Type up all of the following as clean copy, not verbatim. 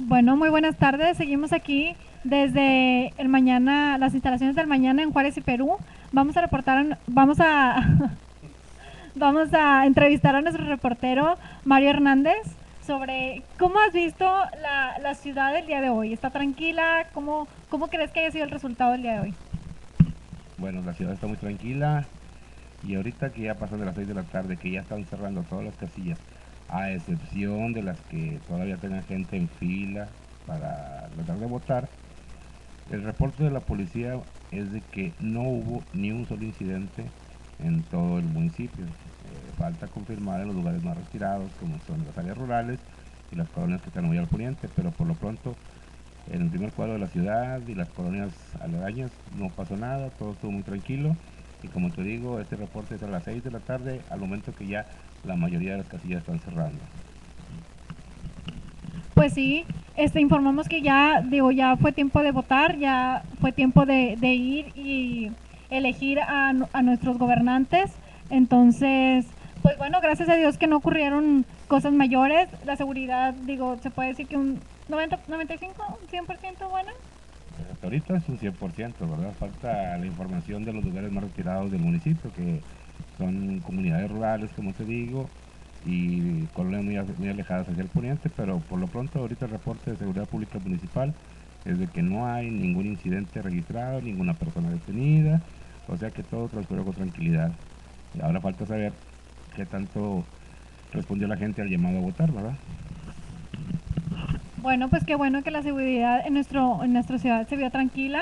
Bueno, muy buenas tardes. Seguimos aquí desde el mañana, las instalaciones del mañana en Juárez y Perú. Vamos a reportar, vamos a, vamos a entrevistar a nuestro reportero Mario Hernández sobre cómo has visto la ciudad el día de hoy. ¿Está tranquila? ¿Cómo crees que haya sido el resultado del día de hoy? Bueno, la ciudad está muy tranquila y ahorita que ya pasan de las 6 de la tarde, que ya están cerrando todas las casillas, a excepción de las que todavía tengan gente en fila para tratar de votar, el reporte de la policía es de que no hubo ni un solo incidente en todo el municipio. Falta confirmar en los lugares más retirados, como son las áreas rurales y las colonias que están muy al poniente, pero por lo pronto en el primer cuadro de la ciudad y las colonias aledañas no pasó nada, todo estuvo muy tranquilo. Y como te digo, este reporte es a las 6 de la tarde, al momento que ya la mayoría de las casillas están cerrando. Pues sí, informamos que ya, digo, ya fue tiempo de votar, ya fue tiempo de ir y elegir a nuestros gobernantes. Entonces, pues bueno, gracias a Dios que no ocurrieron cosas mayores. La seguridad, digo, se puede decir que un 90, 95, 100% buena. Pues hasta ahorita es un 100%, ¿verdad? Falta la información de los lugares más retirados del municipio, que son comunidades rurales, como te digo, y colonias muy alejadas hacia el poniente, pero por lo pronto ahorita el reporte de seguridad pública municipal es de que no hay ningún incidente registrado, ninguna persona detenida, o sea que todo transcurrió con tranquilidad. Y ahora falta saber qué tanto respondió la gente al llamado a votar, ¿verdad? Bueno, pues qué bueno que la seguridad en nuestra ciudad se vio tranquila.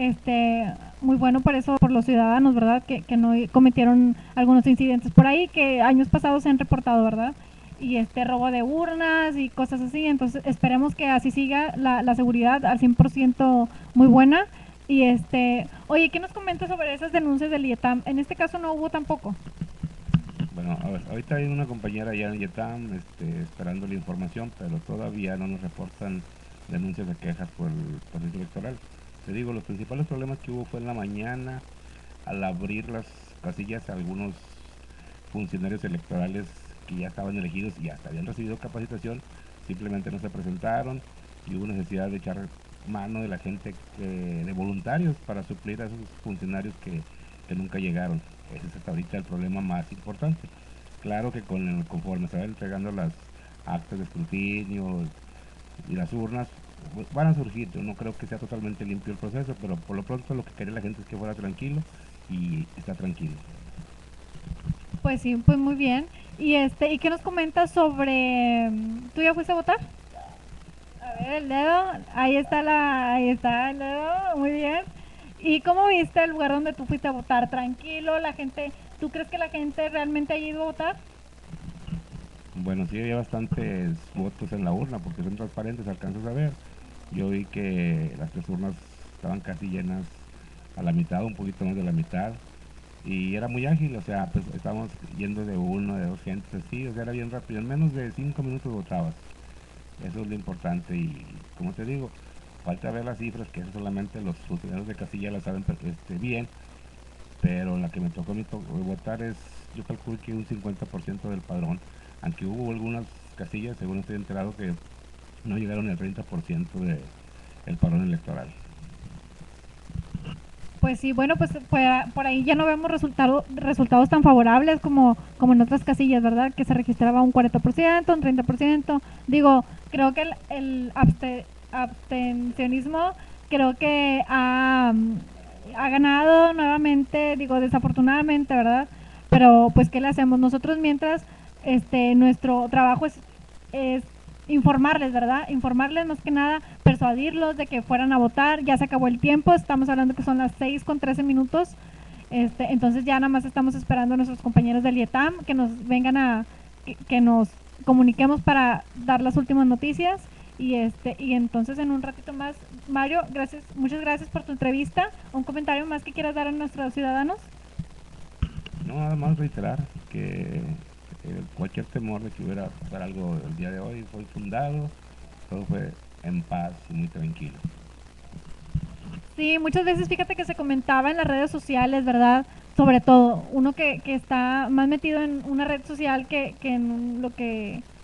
Muy bueno por eso, por los ciudadanos, ¿verdad? Que no cometieron algunos incidentes por ahí que años pasados se han reportado, ¿verdad? Y robo de urnas y cosas así. Entonces esperemos que así siga la seguridad al 100% muy buena. Y oye, ¿qué nos comentas sobre esas denuncias del IETAM? En este caso no hubo tampoco. Bueno, a ver, ahorita hay una compañera allá en Yetam esperando la información, pero todavía no nos reportan denuncias de quejas por el proceso electoral. Te digo, los principales problemas que hubo fue en la mañana, al abrir las casillas, algunos funcionarios electorales que ya estaban elegidos y hasta habían recibido capacitación, simplemente no se presentaron y hubo necesidad de echar mano de la gente, de voluntarios para suplir a esos funcionarios que nunca llegaron. Ese es hasta ahorita el problema más importante. Claro que conforme se van entregando las actas de escrutinio y las urnas, pues, van a surgir. Yo no creo que sea totalmente limpio el proceso, pero por lo pronto lo que quería la gente es que fuera tranquilo y está tranquilo. Pues sí, pues muy bien. ¿Y qué nos comentas sobre tú ya fuiste a votar? A ver, el dedo, ahí está el dedo, muy bien. ¿Y cómo viste el lugar donde tú fuiste a votar? Tranquilo, la gente, ¿tú crees que la gente realmente haya ido a votar? Bueno, sí había bastantes votos en la urna porque son transparentes, alcanzas a ver. Yo vi que las tres urnas estaban casi llenas a la mitad, un poquito más de la mitad. Y era muy ágil, o sea, pues estábamos yendo de uno, de dos gentes así, o sea, era bien rápido. En menos de 5 minutos votabas. Eso es lo importante y, como te digo, falta ver las cifras, que eso solamente los funcionarios de casilla las saben bien, pero la que me tocó a mí votar es, yo calculo que un 50% del padrón, aunque hubo algunas casillas, según estoy enterado, que no llegaron al 30% del padrón electoral. Pues sí, bueno, pues por ahí ya no vemos resultados tan favorables como en otras casillas, ¿verdad? Que se registraba un 40%, un 30%. Digo, creo que el abstencionismo creo que ha ganado nuevamente, digo, desafortunadamente, ¿verdad? Pero pues, ¿qué le hacemos? Nosotros mientras nuestro trabajo es informarles, ¿verdad? Informarles más que nada, persuadirlos de que fueran a votar. Ya se acabó el tiempo, estamos hablando que son las 6:13. Entonces ya nada más estamos esperando a nuestros compañeros del IETAM que nos vengan que nos comuniquemos para dar las últimas noticias. Y entonces en un ratito más, Mario, muchas gracias por tu entrevista. Un comentario más que quieras dar a nuestros ciudadanos. No, nada más reiterar que cualquier temor de que hubiera pasar algo el día de hoy fue fundado, todo fue en paz y muy tranquilo. Sí, muchas veces fíjate que se comentaba en las redes sociales, ¿verdad? Sobre todo, uno que está más metido en una red social que en lo que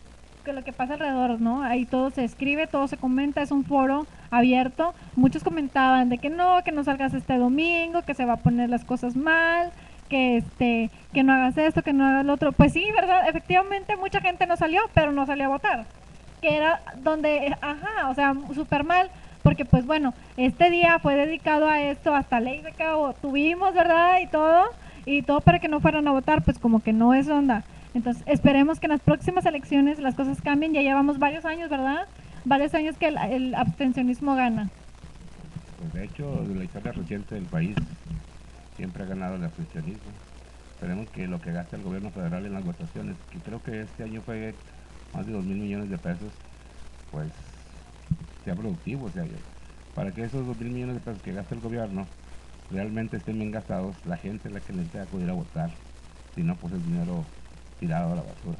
lo que pasa alrededor, ¿no? Ahí todo se escribe, todo se comenta, es un foro abierto. Muchos comentaban de que no salgas este domingo, que se va a poner las cosas mal, que no hagas esto, que no hagas lo otro. Pues sí, ¿verdad? Efectivamente mucha gente no salió, pero no salió a votar. Que era donde, ajá, o sea, súper mal, porque pues bueno, este día fue dedicado a esto, hasta ley de cabo tuvimos, ¿verdad? Y todo para que no fueran a votar, pues como que no es onda. Entonces, esperemos que en las próximas elecciones las cosas cambien. Ya llevamos varios años, ¿verdad? Varios años que el abstencionismo gana. Pues de hecho, de la historia reciente del país, siempre ha ganado el abstencionismo. Esperemos que lo que gasta el gobierno federal en las votaciones, que creo que este año fue más de 2.000 millones de pesos, pues sea productivo, o sea, para que esos 2.000 millones de pesos que gasta el gobierno realmente estén bien gastados, la gente es la que necesita acudir a votar, si no, pues el dinero tirado a la basura.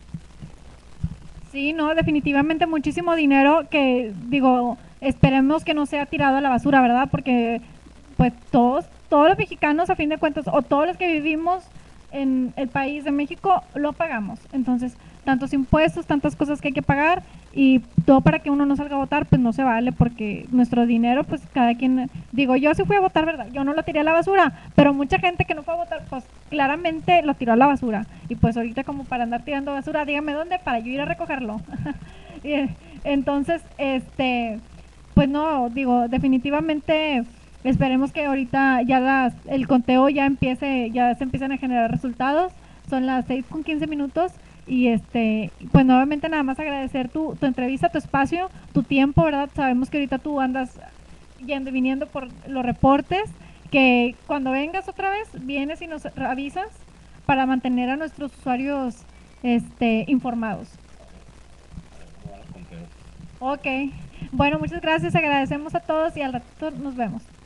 Sí, no, definitivamente muchísimo dinero que, digo, esperemos que no sea tirado a la basura, ¿verdad? Porque pues todos los mexicanos a fin de cuentas, o todos los que vivimos en el país de México, lo pagamos. Entonces, tantos impuestos, tantas cosas que hay que pagar y todo para que uno no salga a votar, pues no se vale porque nuestro dinero, pues cada quien, digo, yo sí fui a votar, ¿verdad? Yo no lo tiré a la basura, pero mucha gente que no fue a votar, pues claramente lo tiró a la basura. Y pues ahorita como para andar tirando basura, dígame dónde para yo ir a recogerlo. Entonces, pues no, digo, definitivamente esperemos que ahorita ya el conteo ya empiece, ya se empiezan a generar resultados. Son las 6:15 y pues nuevamente nada más agradecer tu entrevista, tu espacio, tu tiempo, ¿verdad? Sabemos que ahorita tú andas yendo y viniendo por los reportes, que cuando vengas otra vez, vienes y nos avisas para mantener a nuestros usuarios informados. Ok, bueno, muchas gracias, agradecemos a todos y al ratito nos vemos.